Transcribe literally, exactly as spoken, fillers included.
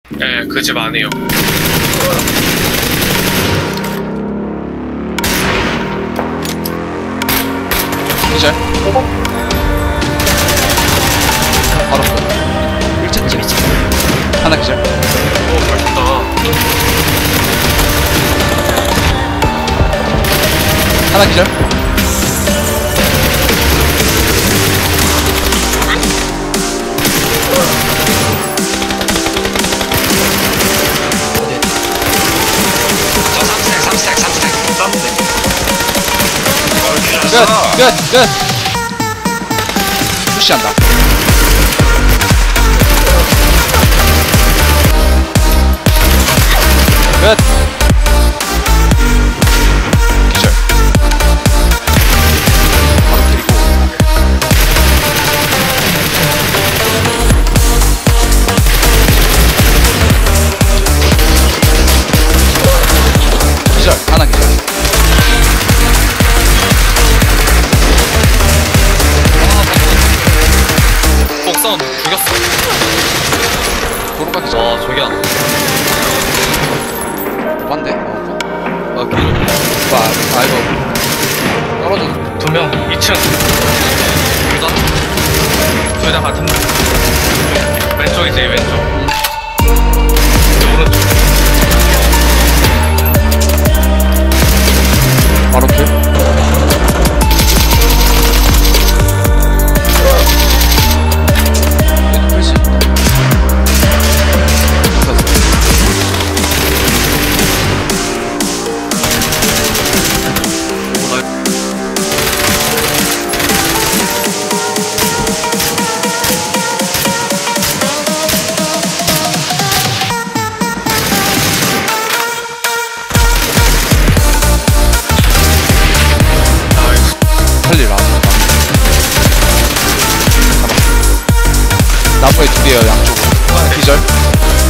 네, 그 집 안에요. 기절. 바로 끝. 일 층 집 이 층. 하나 기절. 오, 맛있다. 하나 기절. 저 삼스택, 삼스택, 삼스택, 삼스택. 끝! 끝! 끝! 푸시한다. 끝! 기절. 바로 그리고 기절. 하나 기절. 복선 죽였어. 도로가 기절. 와, 저기 안. 완대. 어, 아, 기절. 봐. 아, 이거 떨어져. 두 명, 이 층. 둘 다. 둘 다 같은 분. 왼쪽이지, 왼쪽. 오른쪽. 바로 킬. 얘도 풀수 있다. 할일 안 한다. 잡았어. 나무에 둘이에요, 양쪽으로. 기절.